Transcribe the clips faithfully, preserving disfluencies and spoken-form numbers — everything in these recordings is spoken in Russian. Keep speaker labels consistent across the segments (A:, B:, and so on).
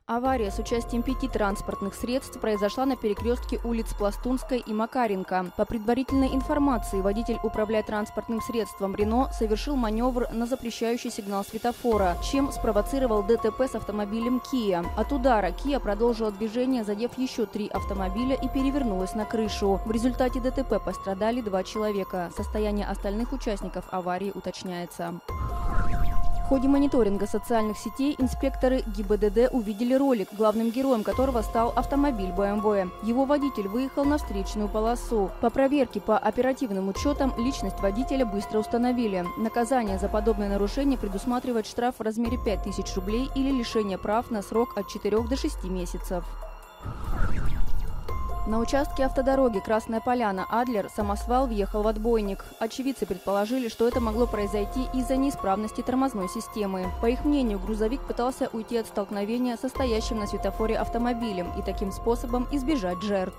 A: Авария с участием пяти транспортных средств произошла на перекрестке улиц Пластунской и Макаренко. По предварительной информации, водитель, управляя транспортным средством «Рено», совершил маневр на запрещающий сигнал светофора, чем спровоцировал ДТП с автомобилем «Киа». От удара «Киа» продолжила движение, задев еще три автомобиля и перевернулась на крышу. В результате ДТП пострадали два человека. Состояние остальных участников аварии уточняется. В ходе мониторинга социальных сетей инспекторы ГИБДД увидели ролик, главным героем которого стал автомобиль бэ эм вэ. Его водитель выехал на встречную полосу. По проверке по оперативным учетам личность водителя быстро установили. Наказание за подобное нарушение предусматривает штраф в размере пяти тысяч рублей или лишение прав на срок от четырёх до шести месяцев. На участке автодороги Красная Поляна-Адлер самосвал въехал в отбойник. Очевидцы предположили, что это могло произойти из-за неисправности тормозной системы. По их мнению, грузовик пытался уйти от столкновения со стоящим на светофоре автомобилем и таким способом избежать жертв.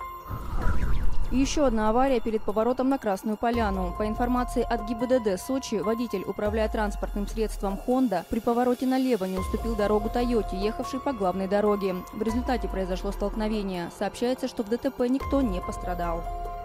A: Еще одна авария перед поворотом на Красную Поляну. По информации от ГИБДД Сочи, водитель, управляя транспортным средством «Хонда», при повороте налево не уступил дорогу «Тойоте», ехавшей по главной дороге. В результате произошло столкновение. Сообщается, что в ДТП никто не пострадал.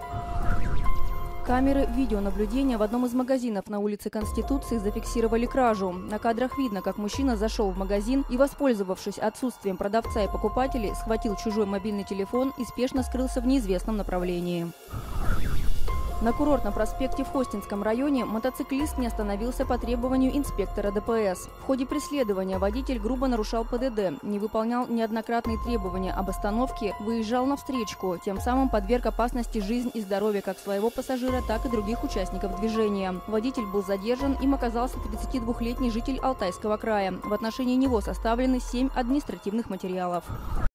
A: Камеры видеонаблюдения в одном из магазинов на улице Конституции зафиксировали кражу. На кадрах видно, как мужчина зашел в магазин и, воспользовавшись отсутствием продавца и покупателей, схватил чужой мобильный телефон и спешно скрылся в неизвестном направлении. На курортном проспекте в Хостинском районе мотоциклист не остановился по требованию инспектора дэ пэ эс. В ходе преследования водитель грубо нарушал пэ дэ дэ, не выполнял неоднократные требования об остановке, выезжал на встречку, тем самым подверг опасности жизнь и здоровье как своего пассажира, так и других участников движения. Водитель был задержан, им оказался тридцатидвухлетний житель Алтайского края. В отношении него составлены семь административных материалов.